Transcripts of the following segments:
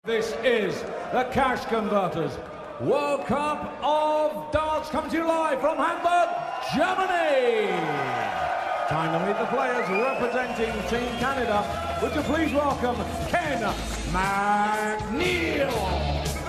This is the Cash Converters World Cup of Darts, coming to you live from Hamburg, Germany. Time to meet the players representing Team Canada. Would you please welcome Ken McNeil.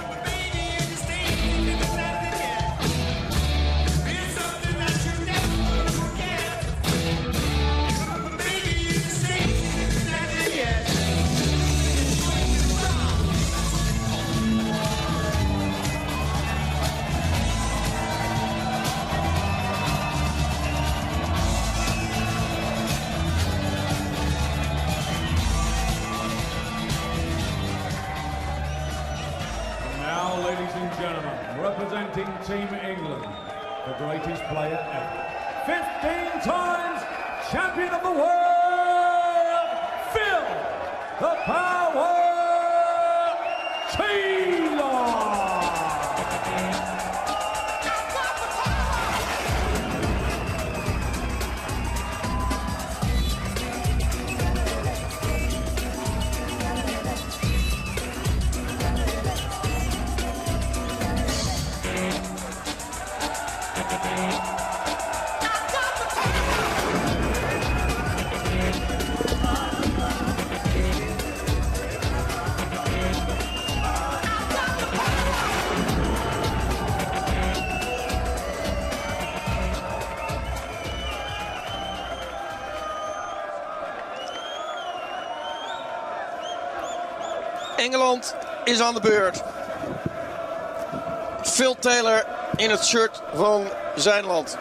Ladies and gentlemen, representing Team England, the greatest player ever, 15 times champion of the world, Phil the Power Taylor. Engeland is aan de beurt. Phil Taylor in het shirt van zijn land.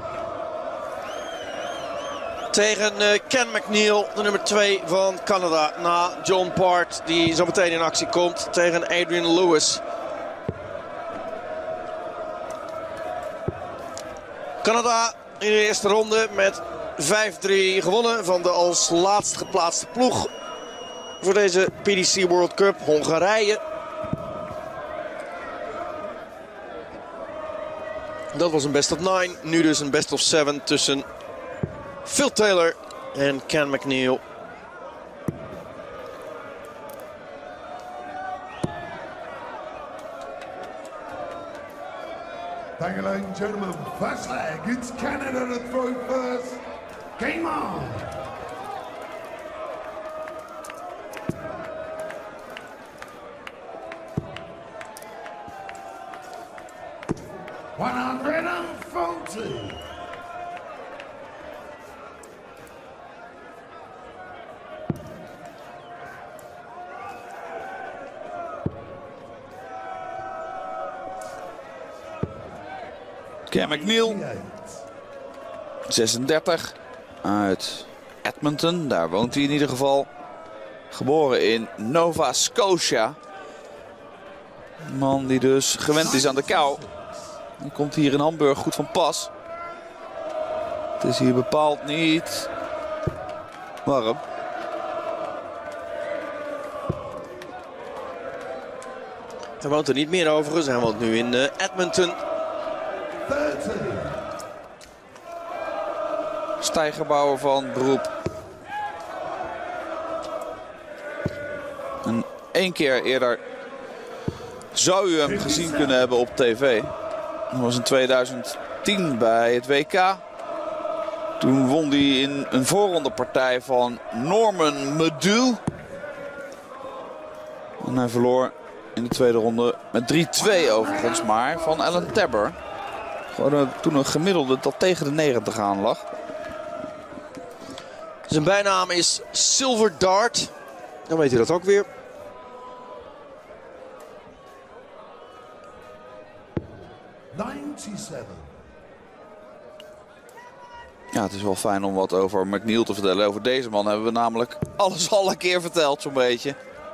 Tegen Ken McNeil, de nummer 2 van Canada. Na John Part, die zo meteen in actie komt tegen Adrian Lewis. Canada in de eerste ronde met 5-3 gewonnen van de als laatst geplaatste ploeg voor deze PDC World Cup, Hongarije. Dat was een best of 9. Nu dus een best of 7 tussen Phil Taylor en Ken McNeil. Thank you, ladies and gentlemen. First leg, it's Canada to throw first. Game on! $140. Ken McNeil, 36, uit Edmonton, daar woont hij in ieder geval. Geboren in Nova Scotia. Een man die dus gewend is aan de kou. Die komt hier in Hamburg goed van pas. Het is hier bepaald niet warm. Hij woont er niet meer overigens, hij woont nu in Edmonton. Stijgerbouwer van beroep. En 1 keer eerder zou u hem gezien kunnen hebben op tv. Dat was in 2010 bij het WK. Toen won hij in een voorrondepartij van Norman Madu. En hij verloor in de tweede ronde met 3-2 overigens maar van Alan Tabber. Gewoon toen een gemiddelde dat tegen de 90 aan lag. Zijn bijnaam is Silver Dart. Dan weet u dat ook weer. Ja, het is wel fijn om wat over McNeil te vertellen. Over deze man hebben we namelijk alles al een keer verteld, zo'n beetje.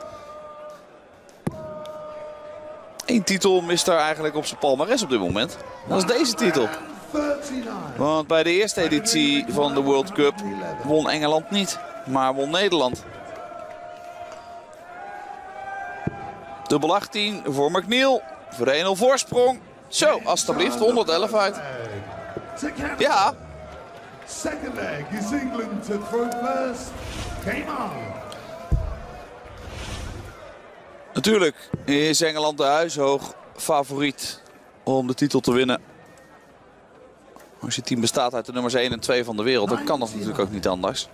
1 titel mist daar eigenlijk op zijn palmares op dit moment. Dat is deze titel. Want bij de eerste editie van de World Cup won Engeland niet, maar won Nederland. Dubbel 18 voor McNeil. Voor de 1-0 voorsprong. Zo, alstublieft, 111 uit. Ja. Second leg is England to throw first. Game on. Natuurlijk is Engeland de huishoog favoriet om de titel te winnen. Als je team bestaat uit de nummers 1 en 2 van de wereld, dan kan dat natuurlijk ook niet anders.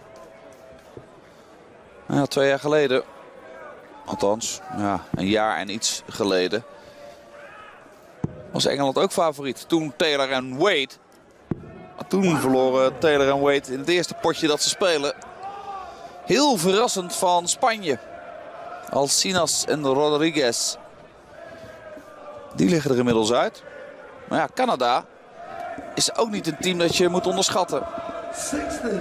Ja, 2 jaar geleden, althans ja, een jaar en iets geleden, was Engeland ook favoriet. Toen Taylor en Wade. Toen verloren Taylor en Wade in het eerste potje dat ze spelen. Heel verrassend van Spanje. Alcinas en Rodriguez. Die liggen er inmiddels uit. Maar ja, Canada is ook niet een team dat je moet onderschatten. 16.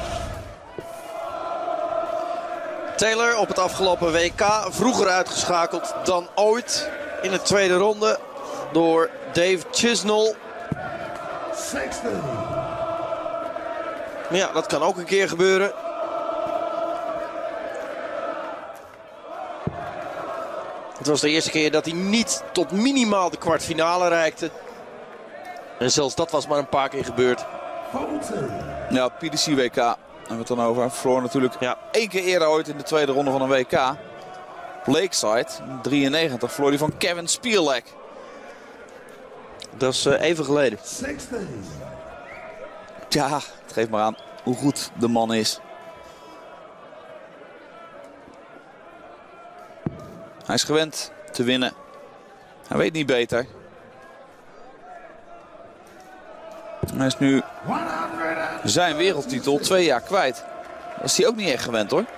Taylor op het afgelopen WK vroeger uitgeschakeld dan ooit in de tweede ronde door Dave Chisnall. 16. Maar ja, dat kan ook een keer gebeuren. Het was de eerste keer dat hij niet tot minimaal de kwartfinale reikte. En zelfs dat was maar een paar keer gebeurd. 14. Ja, PDC WK hebben we het dan over. Verloor natuurlijk 1 keer eerder ooit in de tweede ronde van een WK. Lakeside, 93, verloor hij van Kevin Spielek. Dat is even geleden. 16. Ja, het geeft maar aan hoe goed de man is. Hij is gewend te winnen. Hij weet niet beter. Hij is nu zijn wereldtitel 2 jaar kwijt. Dat is hij ook niet echt gewend hoor.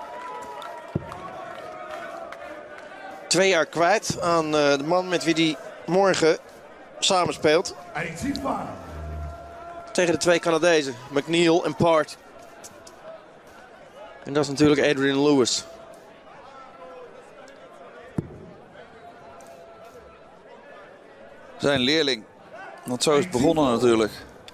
2 jaar kwijt aan de man met wie hij morgen samenspeelt. 85. Tegen de 2 Canadezen, McNeil en Part. En dat is natuurlijk Adrian Lewis. Zijn leerling. Want zo is het begonnen natuurlijk.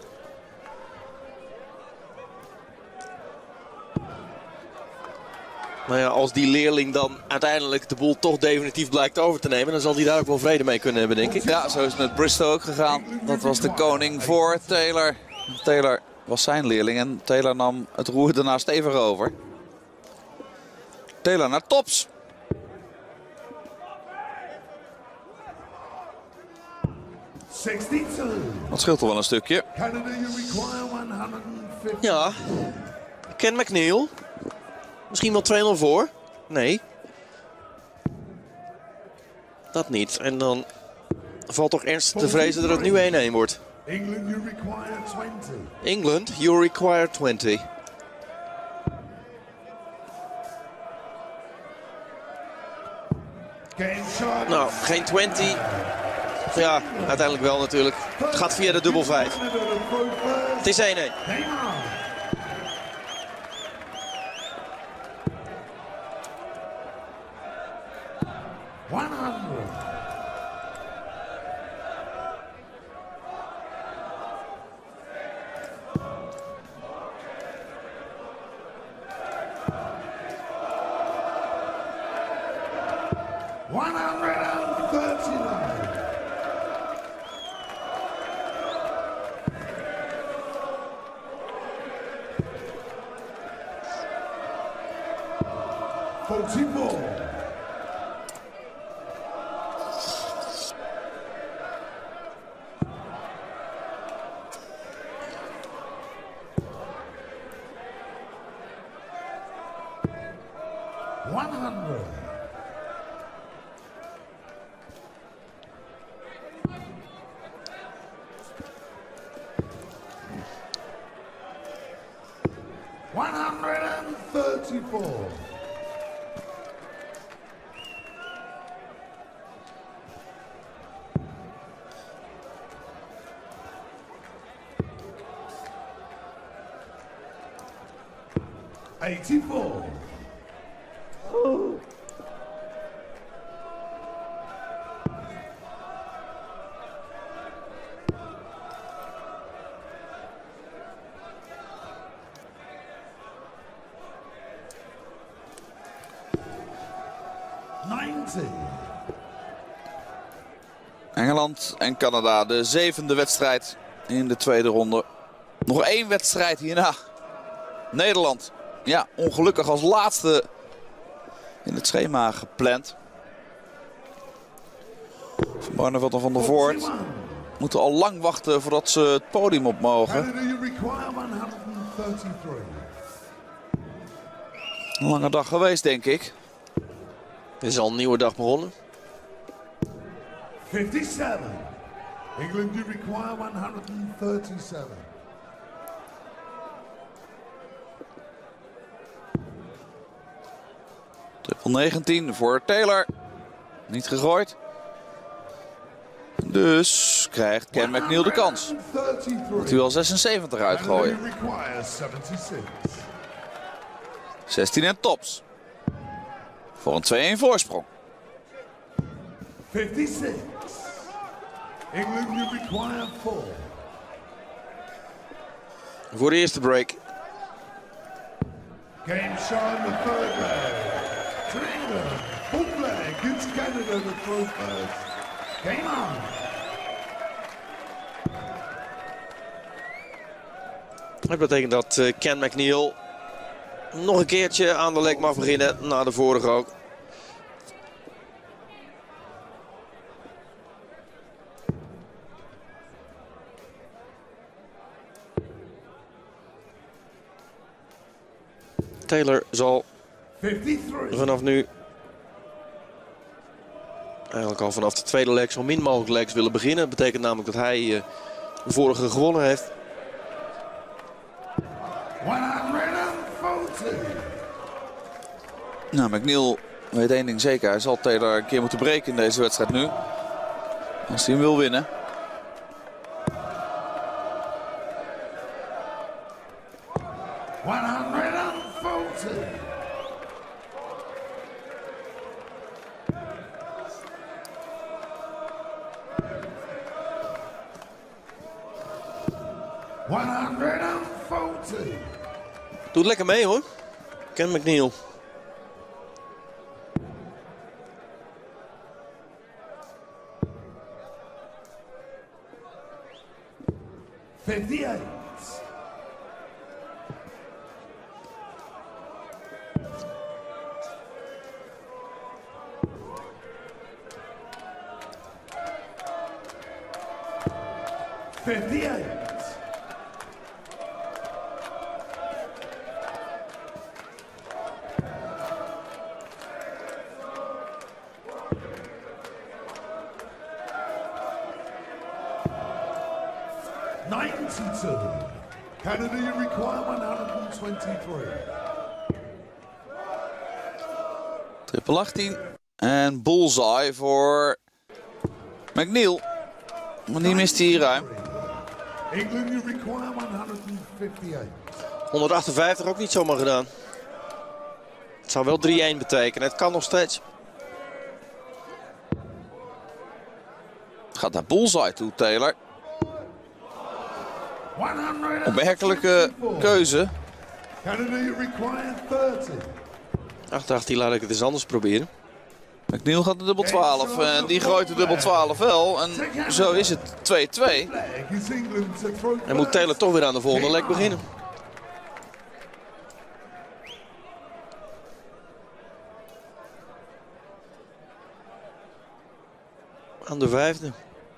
Maar ja, als die leerling dan uiteindelijk de boel toch definitief blijkt over te nemen, dan zal hij daar ook wel vrede mee kunnen hebben, denk ik. Ja, zo is het met Bristow ook gegaan. Dat was de koning voor Taylor. Taylor was zijn leerling en Taylor nam het roer daarna stevig over. Taylor naar tops. 62. Dat scheelt toch wel een stukje. Canada, you require 150. Ja, Ken McNeil. Misschien wel 2-0 voor. Nee. Dat niet. En dan valt toch ernstig te vrezen dat het nu 1-1 wordt. England, you require 20. England, you require 20. Game shot. Nou, geen 20. Ja, uiteindelijk wel natuurlijk. Het gaat via de dubbel 5. Canada to throw first. Het is 1-1. Neymar. Engeland en Canada, de 7e wedstrijd in de tweede ronde. Nog 1 wedstrijd hierna. Nederland, ja, ongelukkig als laatste in het schema gepland. Van Barneveld en Van der Voort moeten al lang wachten voordat ze het podium op mogen. Canada, you require 133. Een lange dag geweest, denk ik. Er is al een nieuwe dag begonnen. 57. England, you require 137. Triple 19 voor Taylor. Niet gegooid. Dus krijgt Ken McNeil de kans. 133. Moet hij wel 76 uitgooien. Canada, you require 76. 16 en tops. Voor een 2-1 voorsprong. 56. England, you require 4. Voor de eerste break. Game shown the third leg. To England. Full flag against Canada to throw first. Game on. Dat betekent dat Ken McNeil nog een keertje aan de leg mag beginnen. Na de vorige ook. Taylor zal 53. vanaf nu, eigenlijk al vanaf de tweede leg, zo min mogelijk legs willen beginnen. Dat betekent namelijk dat hij de vorige gewonnen heeft. 140. Nou, McNeil weet één ding zeker. Hij zal Taylor een keer moeten breken in deze wedstrijd nu. Als hij hem wil winnen. Doet lekker mee hoor. Ken McNeil. Canada, you require 123. Triple 18. En bullseye voor McNeil. Maar die mist hij ruim. England, you require 158. 158 ook niet zomaar gedaan. Het zou wel 3-1 betekenen. Het kan nog steeds. Gaat naar bullseye toe, Taylor. Opmerkelijke keuze. Canada, you require 30. Ach, dacht hij, laat ik het eens anders proberen. McNeil gaat de dubbel 12 en die gooit de dubbel 12 wel. En zo is het 2-2. En moet Taylor toch weer aan de volgende leg beginnen. Aan de vijfde.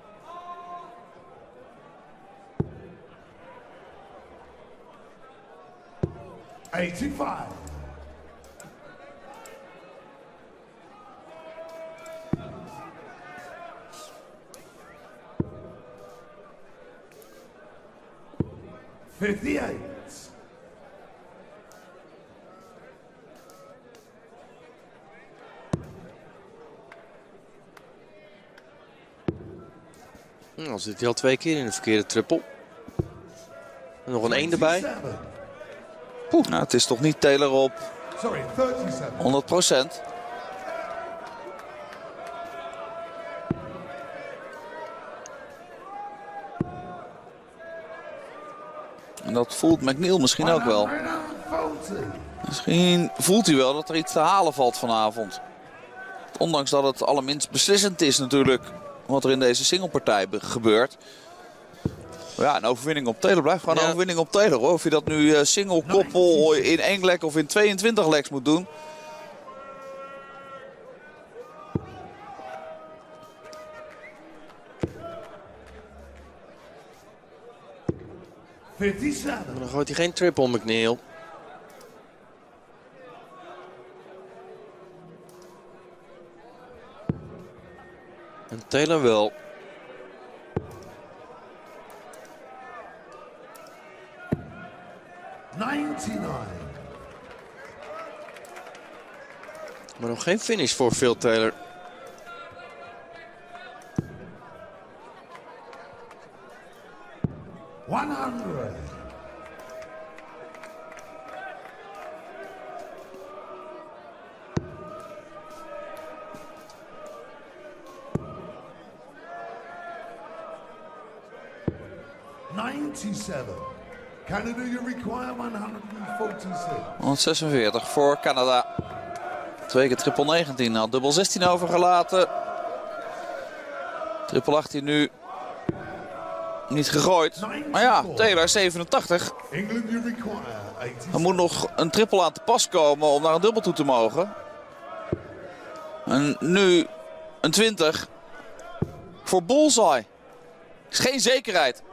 Dan zit hij al 2 keer in de verkeerde triple. En nog een 1 erbij. Nou, het is toch niet Taylor op 100%. En dat voelt McNeil misschien ook wel. Misschien voelt hij wel dat er iets te halen valt vanavond. Ondanks dat het allerminst beslissend is natuurlijk wat er in deze singlepartij gebeurt. Ja, een overwinning op Taylor blijft gewoon een overwinning op Taylor, hoor. Of je dat nu single, koppel, in 1 leg of in 22 legs moet doen. 57. Maar dan gooit hij geen triple, McNeil. En Taylor wel. Maar nog geen finish voor Phil Taylor. Canada, you require 146. 146 voor Canada. 2 keer triple 19. Had dubbel 16 overgelaten. Triple 18 nu niet gegooid. Maar ja, Taylor 87. England, you require 80. Er moet nog een triple aan te pas komen om naar een dubbel toe te mogen. En nu een 20 voor Bullseye. Is geen zekerheid.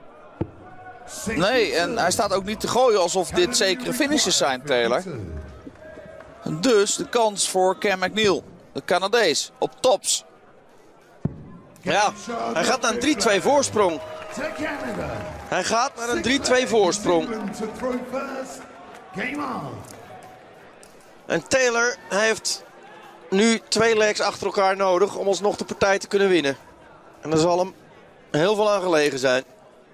Nee, en hij staat ook niet te gooien alsof dit zekere finishes zijn, Taylor. Dus de kans voor Cam McNeil, de Canadees, op tops. Ja, hij gaat naar een 3-2 voorsprong. Hij gaat naar een 3-2 voorsprong. En Taylor heeft nu 2 legs achter elkaar nodig om alsnog de partij te kunnen winnen. En daar zal hem heel veel aan gelegen zijn.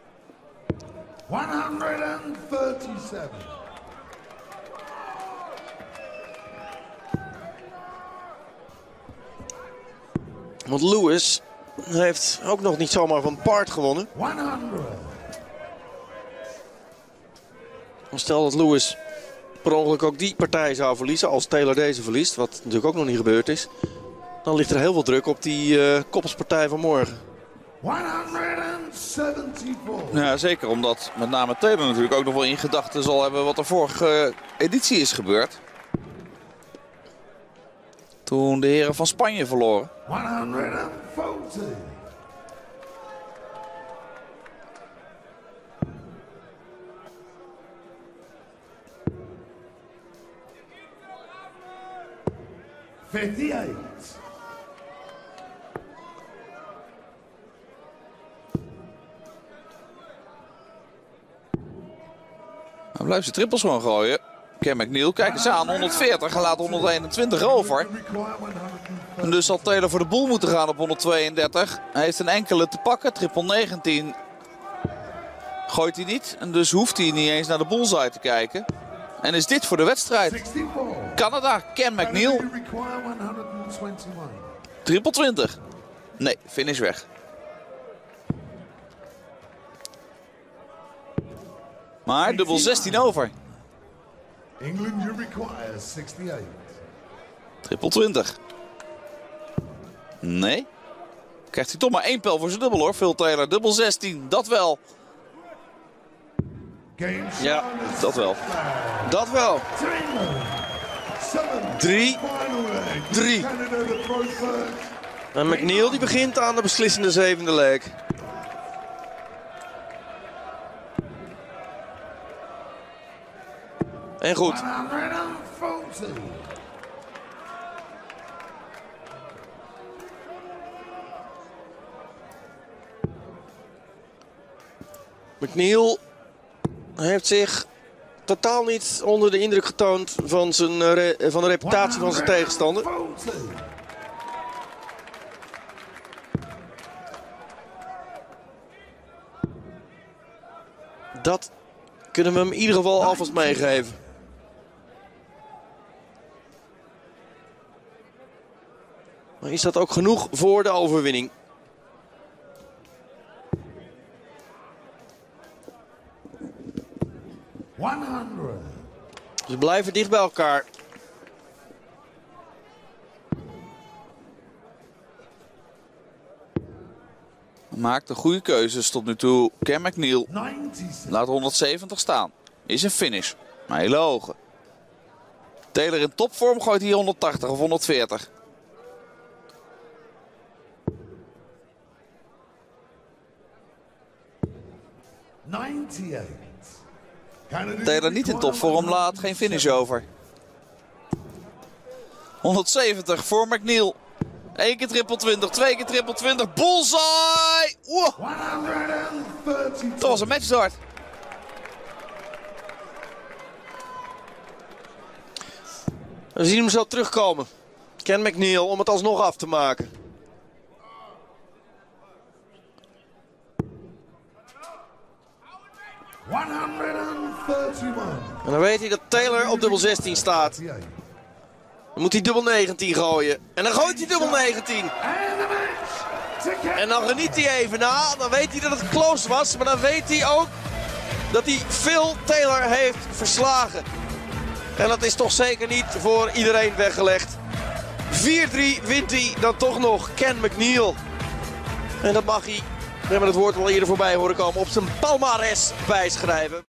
137. Want Lewis heeft ook nog niet zomaar van Part gewonnen. 100. Stel dat Lewis per ongeluk ook die partij zou verliezen, als Taylor deze verliest, wat natuurlijk ook nog niet gebeurd is. Dan ligt er heel veel druk op die koppelspartij van morgen. 174. Ja, zeker omdat met name Taylor natuurlijk ook nog wel in gedachten zal hebben wat er vorige editie is gebeurd. Toen de heren van Spanje verloren. 140. Dan blijft ze trippels gewoon gooien. Cam McNeil, kijk eens aan, 140 en laat 121 over. En dus zal Taylor voor de boel moeten gaan op 132. Hij heeft een enkele te pakken, triple 19. Gooit hij niet en dus hoeft hij niet eens naar de bullseye te kijken. En is dit voor de wedstrijd. Canada, Cam McNeil. Triple 20. Nee, finish weg. Maar dubbel 16 over. England, you require 68. Triple 20. Nee. Krijgt hij toch maar 1 pijl voor zijn dubbel hoor. Phil Taylor, dubbel 16. Dat wel. Ja, dat wel. Dat wel. 3-3. En McNeil die begint aan de beslissende 7e leg. En goed. McNeil heeft zich totaal niet onder de indruk getoond van, van de reputatie van zijn tegenstander. Dat kunnen we hem in ieder geval alvast meegeven. Maar is dat ook genoeg voor de overwinning? Ze blijven dicht bij elkaar. Maakt de goede keuzes tot nu toe. Cam McNeil laat 170 staan. Is een finish. Maar hele hoge. Taylor in topvorm gooit hier 180 of 140. Taylor niet in topvorm, laat geen finish over. 170 voor McNeil. 1 keer triple 20, 2 keer triple 20. Bullseye! Wow. 130. Dat was een matchstart. We zien hem zo terugkomen. Ken McNeil om het alsnog af te maken. En dan weet hij dat Taylor op dubbel 16 staat. Dan moet hij dubbel 19 gooien. En dan gooit hij dubbel 19. En dan geniet hij even na. Dan weet hij dat het close was. Maar dan weet hij ook dat hij Phil Taylor heeft verslagen. En dat is toch zeker niet voor iedereen weggelegd. 4-3 wint hij dan toch nog Ken McNeil. En dat mag hij, we hebben het woord al eerder voorbij horen komen, op zijn palmares bijschrijven.